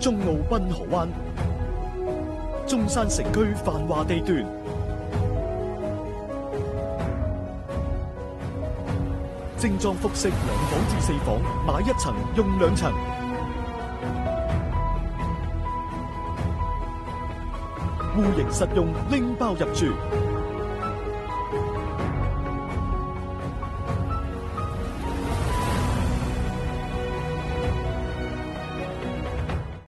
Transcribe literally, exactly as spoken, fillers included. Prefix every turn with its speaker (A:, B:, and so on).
A: 中澳濱河灣，中山城區繁華地段，精裝複式兩房至四房，買一層用兩層。戶型實用，拎包入住。